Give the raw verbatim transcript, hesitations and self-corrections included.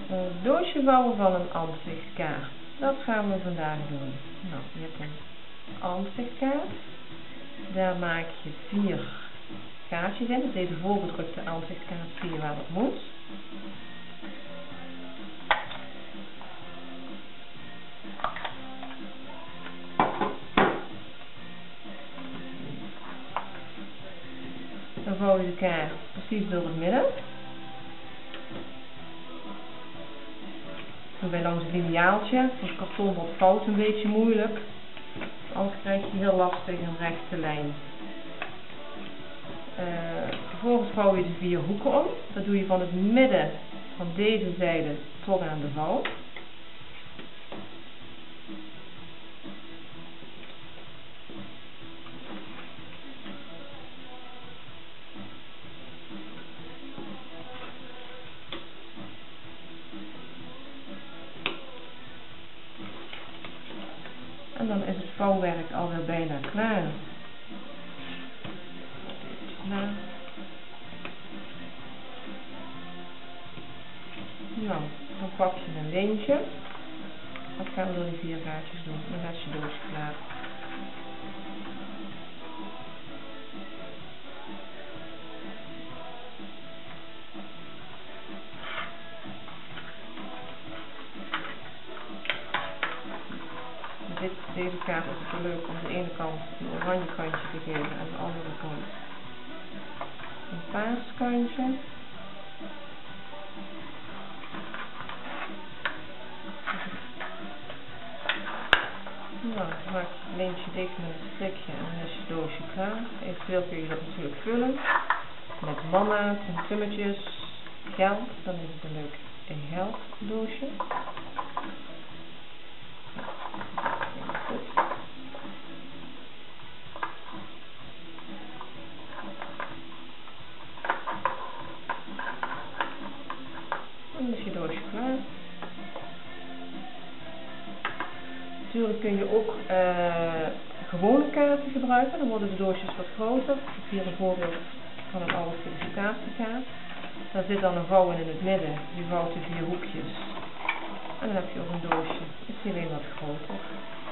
een doosje vouwen van een ansichtkaart. Dat gaan we vandaag doen. Nou, je hebt een ansichtkaart. Daar maak je vier gaatjes in. Op deze voorgedrukte ansichtkaart zie je waar dat moet. Dan vouw je de kaart precies door het midden. Doe bij langs het lineaaltje. Voor het karton wordt fout een beetje moeilijk. Anders krijg je heel lastig een rechte lijn. Uh, vervolgens vouw je de vier hoeken om. Dat doe je van het midden van deze zijde tot aan de vouw. En dan is het vouwwerk alweer bijna klaar. Nou, nou, dan pak je een lintje. Dat gaan we door die vier gaatjes doen. Dan is je doosje klaar. Dit, deze kaart is het leuk om de ene kant een oranje kantje te geven en de andere kant een paars kantje. Nou, dan maak je het lintje dicht met een strikje en dan is je doosje klaar. Eventueel kun je dat natuurlijk vullen met manna's en tummetjes, geld. Dan is het een leuk gelddoosje. Dan is je doosje klaar. Natuurlijk kun je ook uh, gewone kaarten gebruiken, dan worden de doosjes wat groter. Ik heb hier een voorbeeld van een oude felicitatiekaart. Daar zit dan een vouw in het midden, die vouwt de vier hoekjes. En dan heb je ook een doosje, is die alleen wat groter.